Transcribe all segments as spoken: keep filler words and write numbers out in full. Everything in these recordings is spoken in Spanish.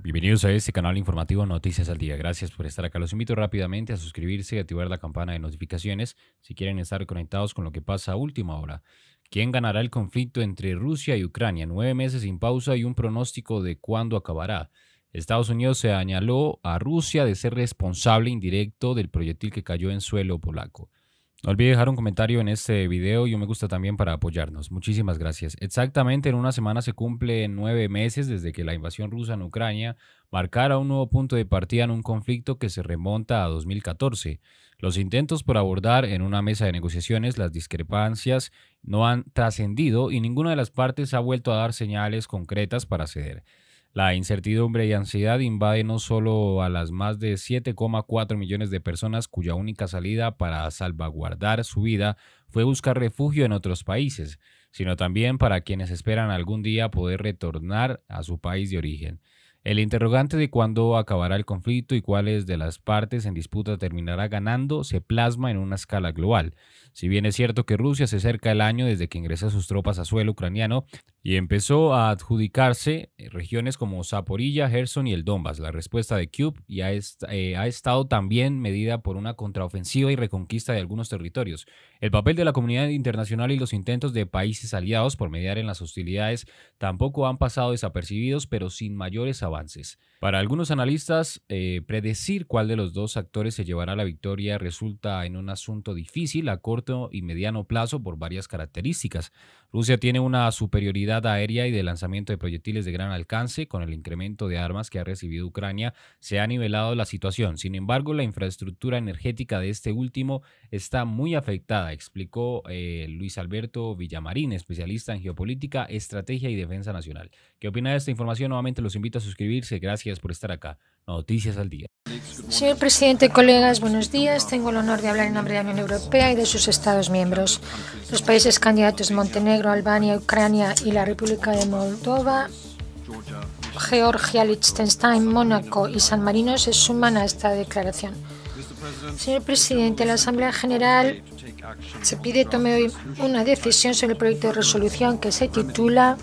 Bienvenidos a este canal informativo Noticias al Día. Gracias por estar acá. Los invito rápidamente a suscribirse y activar la campana de notificaciones si quieren estar conectados con lo que pasa a última hora. ¿Quién ganará el conflicto entre Rusia y Ucrania? Nueve meses sin pausa y un pronóstico de cuándo acabará. Estados Unidos se señaló a Rusia de ser responsable indirecto del proyectil que cayó en suelo polaco. No olvide dejar un comentario en este video y un me gusta también para apoyarnos. Muchísimas gracias. Exactamente en una semana se cumplen nueve meses desde que la invasión rusa en Ucrania marcara un nuevo punto de partida en un conflicto que se remonta a dos mil catorce. Los intentos por abordar en una mesa de negociaciones las discrepancias no han trascendido y ninguna de las partes ha vuelto a dar señales concretas para ceder. La incertidumbre y ansiedad invade no solo a las más de siete coma cuatro millones de personas cuya única salida para salvaguardar su vida fue buscar refugio en otros países, sino también para quienes esperan algún día poder retornar a su país de origen. El interrogante de cuándo acabará el conflicto y cuáles de las partes en disputa terminará ganando se plasma en una escala global. Si bien es cierto que Rusia se acerca el año desde que ingresó sus tropas a suelo ucraniano y empezó a adjudicarse regiones como Zaporilla, Gerson y el Donbass, la respuesta de Kyiv y ha, est eh, ha estado también medida por una contraofensiva y reconquista de algunos territorios. El papel de la comunidad internacional y los intentos de países aliados por mediar en las hostilidades tampoco han pasado desapercibidos, pero sin mayores avances. Para algunos analistas, eh, predecir cuál de los dos actores se llevará la victoria resulta en un asunto difícil a corto y mediano plazo por varias características. Rusia tiene una superioridad aérea y de lanzamiento de proyectiles de gran alcance. Con el incremento de armas que ha recibido Ucrania, se ha nivelado la situación. Sin embargo, la infraestructura energética de este último está muy afectada, explicó eh, Luis Alberto Villamarín, especialista en geopolítica, estrategia y defensa nacional. ¿Qué opina de esta información? Nuevamente los invito a suscribirse. Gracias por estar acá. Noticias al Día. Señor presidente, colegas, buenos días. Tengo el honor de hablar en nombre de la Unión Europea y de sus Estados miembros. Los países candidatos Montenegro, Albania, Ucrania y la República de Moldova, Georgia, Liechtenstein, Mónaco y San Marino se suman a esta declaración. Señor presidente, la Asamblea General se pide tome hoy una decisión sobre el proyecto de resolución que se titula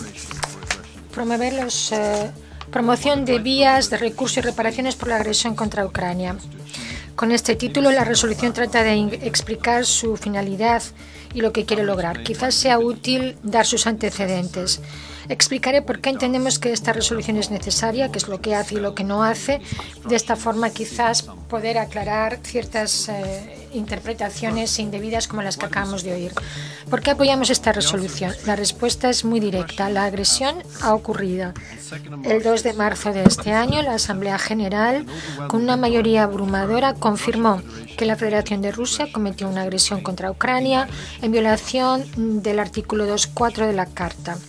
Promover los... Eh, Promoción de vías de recurso y reparaciones por la agresión contra Ucrania. Con este título, la resolución trata de explicar su finalidad y lo que quiere lograr. Quizás sea útil dar sus antecedentes. Explicaré por qué entendemos que esta resolución es necesaria, qué es lo que hace y lo que no hace. De esta forma, quizás poder aclarar ciertas eh, interpretaciones indebidas como las que acabamos de oír. ¿Por qué apoyamos esta resolución? La respuesta es muy directa. La agresión ha ocurrido. El dos de marzo de este año, la Asamblea General, con una mayoría abrumadora, confirmó que la Federación de Rusia cometió una agresión contra Ucrania en violación del artículo dos punto cuatro de la Carta.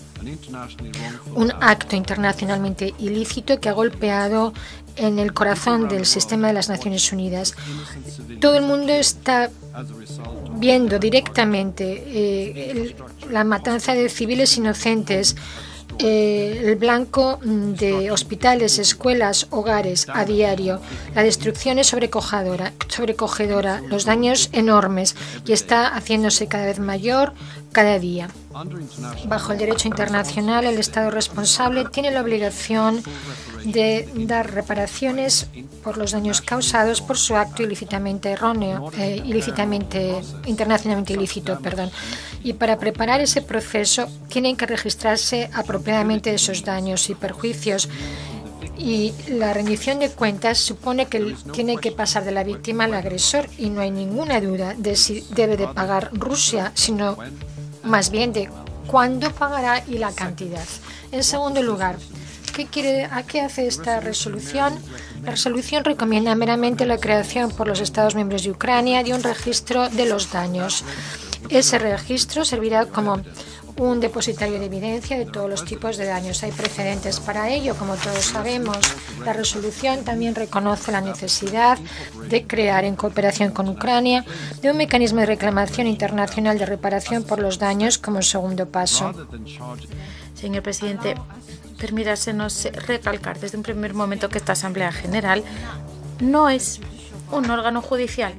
Un acto internacionalmente ilícito que ha golpeado en el corazón del sistema de las Naciones Unidas. Todo el mundo está viendo directamente eh, el, la matanza de civiles inocentes, eh, el blanco de hospitales, escuelas, hogares a diario. La destrucción es sobrecogedora, sobrecogedora, los daños enormes y está haciéndose cada vez mayor cada día. Bajo el derecho internacional, el Estado responsable tiene la obligación de dar reparaciones por los daños causados por su acto ilícitamente erróneo, eh, ilícitamente, internacionalmente ilícito, perdón. Y para preparar ese proceso tienen que registrarse apropiadamente esos daños y perjuicios. Y la rendición de cuentas supone que tiene que pasar de la víctima al agresor y no hay ninguna duda de si debe de pagar Rusia, sino más bien de cuándo pagará y la cantidad. En segundo lugar, ¿qué quiere, ¿a qué hace esta resolución? La resolución recomienda meramente la creación por los Estados miembros de Ucrania de un registro de los daños. Ese registro servirá como un depositario de evidencia de todos los tipos de daños. Hay precedentes para ello, como todos sabemos. La resolución también reconoce la necesidad de crear, en cooperación con Ucrania, de un mecanismo de reclamación internacional de reparación por los daños como segundo paso. Señor presidente, permítasenos recalcar desde un primer momento que esta Asamblea General no es un órgano judicial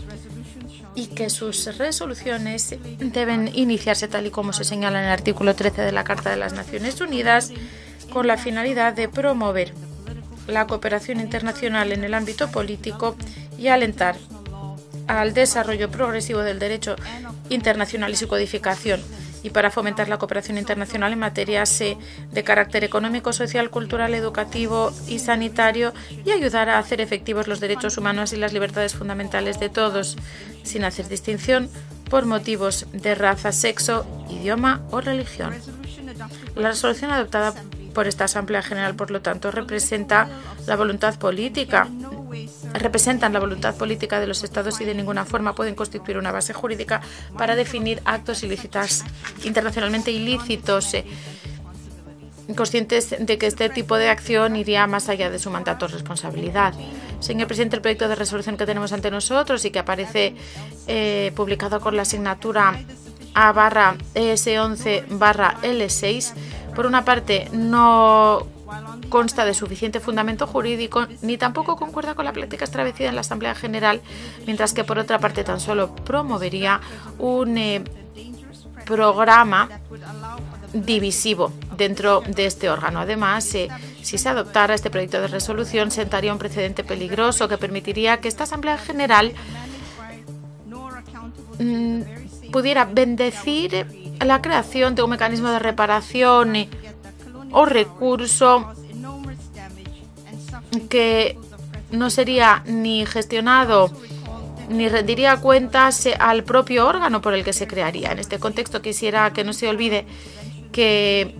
y que sus resoluciones deben iniciarse tal y como se señala en el artículo trece de la Carta de las Naciones Unidas con la finalidad de promover la cooperación internacional en el ámbito político y alentar al desarrollo progresivo del derecho internacional y su codificación, y para fomentar la cooperación internacional en materias de carácter económico, social, cultural, educativo y sanitario, y ayudar a hacer efectivos los derechos humanos y las libertades fundamentales de todos, sin hacer distinción por motivos de raza, sexo, idioma o religión. La resolución adoptada por esta Asamblea General, por lo tanto, representa la voluntad política, representan la voluntad política de los Estados y de ninguna forma pueden constituir una base jurídica para definir actos ilícitos, internacionalmente ilícitos, eh, conscientes de que este tipo de acción iría más allá de su mandato o responsabilidad. Señor presidente, el proyecto de resolución que tenemos ante nosotros y que aparece eh, publicado con la asignatura A barra E S once barra L seis, por una parte no consta de suficiente fundamento jurídico ni tampoco concuerda con la práctica establecida en la Asamblea General, mientras que por otra parte tan solo promovería un eh, programa divisivo dentro de este órgano. Además, eh, si se adoptara este proyecto de resolución, sentaría un precedente peligroso que permitiría que esta Asamblea General mmm, pudiera bendecir la creación de un mecanismo de reparación eh, o recurso que no sería ni gestionado ni rendiría cuentas al propio órgano por el que se crearía. En este contexto quisiera que no se olvide que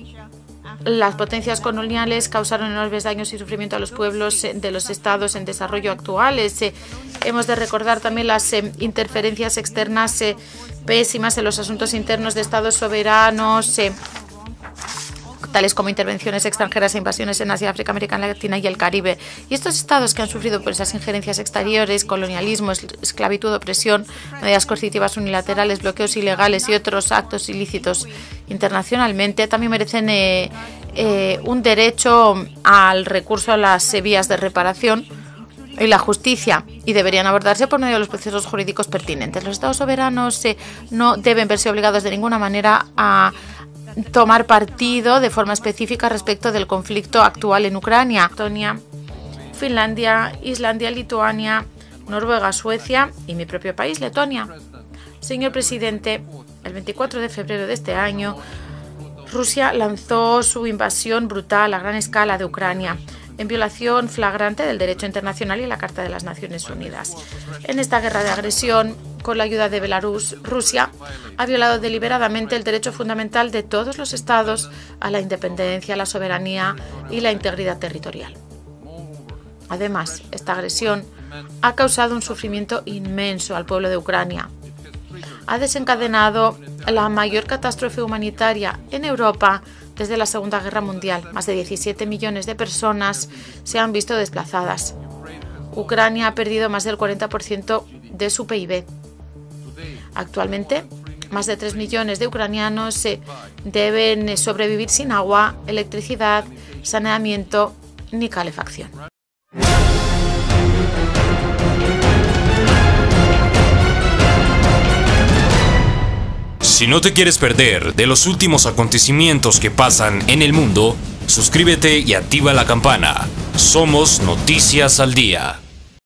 las potencias coloniales causaron enormes daños y sufrimiento a los pueblos de los estados en desarrollo actuales. Eh, hemos de recordar también las eh, interferencias externas eh, pésimas en los asuntos internos de estados soberanos, eh, tales como intervenciones extranjeras e invasiones en Asia, África, América Latina y el Caribe. Y estos estados que han sufrido por esas injerencias exteriores, colonialismo, esclavitud, opresión, medidas coercitivas unilaterales, bloqueos ilegales y otros actos ilícitos internacionalmente, también merecen eh, eh, un derecho al recurso a las vías de reparación y la justicia, y deberían abordarse por medio de los procesos jurídicos pertinentes. Los estados soberanos eh, no deben verse obligados de ninguna manera a tomar partido de forma específica respecto del conflicto actual en Ucrania. Estonia, Finlandia, Islandia, Lituania, Noruega, Suecia y mi propio país, Letonia. Señor presidente, el veinticuatro de febrero de este año, Rusia lanzó su invasión brutal a gran escala de Ucrania, en violación flagrante del derecho internacional y la Carta de las Naciones Unidas. En esta guerra de agresión, con la ayuda de Belarus, Rusia ha violado deliberadamente el derecho fundamental de todos los estados a la independencia, la soberanía y la integridad territorial. Además, esta agresión ha causado un sufrimiento inmenso al pueblo de Ucrania. Ha desencadenado la mayor catástrofe humanitaria en Europa desde la Segunda Guerra Mundial. Más de diecisiete millones de personas se han visto desplazadas. Ucrania ha perdido más del cuarenta por ciento de su P I B. Actualmente, más de tres millones de ucranianos eh, deben sobrevivir sin agua, electricidad, saneamiento ni calefacción. Si no te quieres perder de los últimos acontecimientos que pasan en el mundo, suscríbete y activa la campana. Somos Noticias al Día.